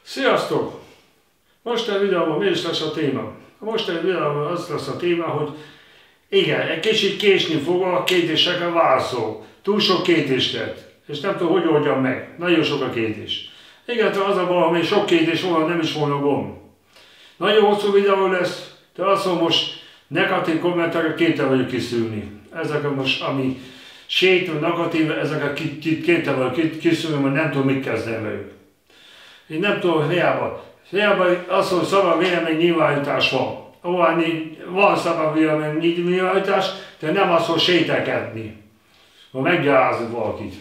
Sziasztok! Mostani videóban mi is lesz a téma? A mostani videóban az lesz a téma, hogy igen, egy kicsit késni fog a kérdésekre válaszol. Túl sok kérdést tett, és nem tudom, hogy oldjam meg. Nagyon sok a kérdés. Igen, az a baj, hogy sok kérdés volna, nem is volna gond. Nagyon hosszú videó lesz, de azt mondom, most negatív kommentekre képtelen vagyok kiszűrni. Ezek most, ami sétő, negatív, ezeket képtelen vagyok kiszűrni, mert nem tudom, mit kezdeni velük. Én nem tudom, hiába az, hogy szabad vélemény nyilvánítás van. Van szabad vélemény nyilvánítás, de nem az, hogy sételkedni. Ha meggyalázni valakit.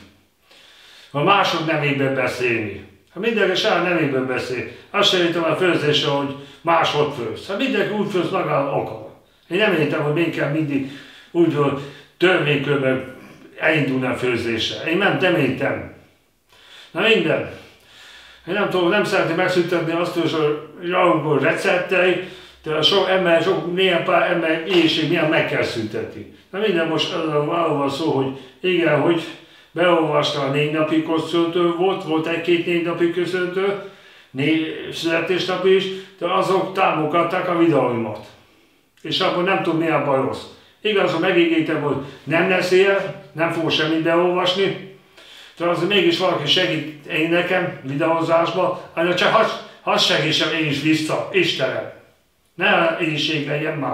Ha mások nevében beszélni. Ha mindenki saját nevében beszél, azt sem értem a főzésre, hogy máshogy főz. Ha mindenki úgy főz, magának akar. Én nem értem, hogy még kell mindig úgy, hogy törvénykörben elindulni a főzésre. Én nem értem. Na minden. Én nem tudom, nem szeretném megszüntetni azt, hogy a rangból receptei, de néhány pár ember éjség milyen meg kell szüntetni. Na minden, most arról van szó, hogy igen, hogy beolvasta a 4 napi köszöntő volt egy-két 4 napi köszöntő, születésnap is, de azok támogatták a videóimat. És akkor nem tudom, milyen baj rossz. Igaz, hogy megígértem, hogy nem lesz ilyen, nem fogok semmit beolvasni, de azért mégis valaki segít én nekem videózásba, hanem csak hadd segítsem én is vissza, Istenem. Ne éjség legyen már.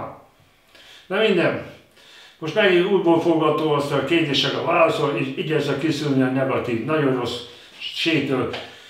Na minden. Most megint útból fogadó azt a kérdésekre válaszol, és igyekszem kiszűrni a negatív, nagyon rossz sétő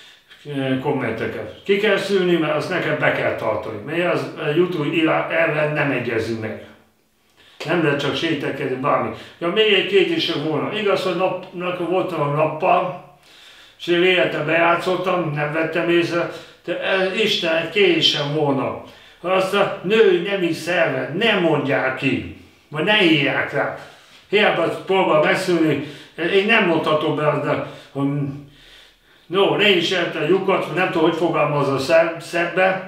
kommenteket. Ki kell szűrni, mert azt nekem be kell tartani. Mert az a YouTube elven nem egyezünk meg. Nem lehet csak sételkedni bármi. Ja, még egy kérdésem volna. Igaz, hogy voltam a nappal, és én életben bejátszottam, nem vettem észre, de Isten, egy kérdésem volna. Ha azt a női nemi szervet nem mondják ki, vagy ne írják rá. Hiába próbál megszülni, én nem mondhatom be azt, hogy no, ne is érte a lyukat, nem tudom, hogy fogalmazza szebbe,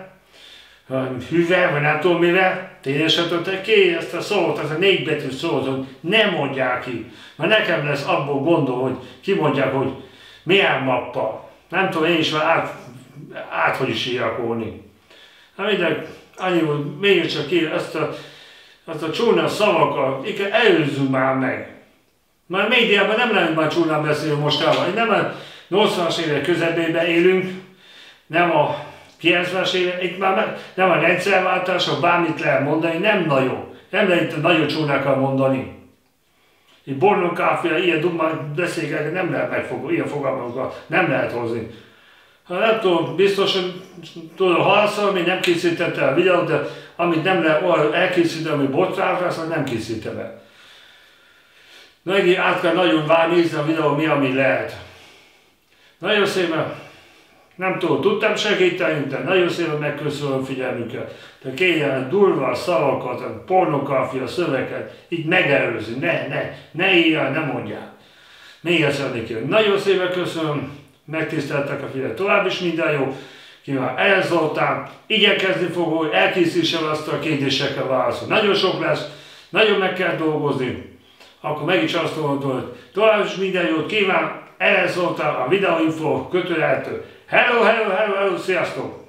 hüve, vagy nem tudom mivel, tényleg ki ezt a szót, ez a 4 betű szót, hogy nem mondják ki. Mert nekem lesz abból gondol, hogy kimondják, hogy milyen mappa. Nem tudom, én is már hogy is írjakolni. Hát minden, annyi, hogy mégiscsak ki azt a csúnya szavakat, igen, előzzünk már meg. Már a médiában nem lehet már csúnyán beszélni mostában. Nem a 80-as évek közepében élünk, nem a 90-es évek, itt már nem a rendszerváltásra bármit lehet mondani, nem nagyon. Nem lehet nagyon csúnyákkal mondani. Itt bornókáféle, ilyen dumán beszélgetni nem lehet megfogni, ilyen fogalmakat nem lehet hozni. Ha nem tudom, biztos, hogy tudom, halszal, még nem készítette a videót, de amit nem lehet elkészíteni, ami botránra, azt nem készítem el. Megint át kell nagyon nézni a videó, mi, ami lehet. Nagyon szépen, nem tudom, tudtam segíteni, de nagyon szépen megköszönöm figyelmüket. De kérjen durva szavakat, a pornográfia szöveket, így megelőzni, ne írjál, ne mondjál. Még egyszer nekik. Nagyon szépen köszönöm, megtiszteltek a figyelmet. Tovább is minden jó. Kíván elzoltán, igyekezni fog, hogy elkészítsem azt a kérdésekre válaszol. Nagyon sok lesz, nagyon meg kell dolgozni. Akkor megint azt mondom, hogy tovább is minden jót kíván, elzoltán a videóinfo kötőjeltől. Hello, hello, hello, hello, sziasztok!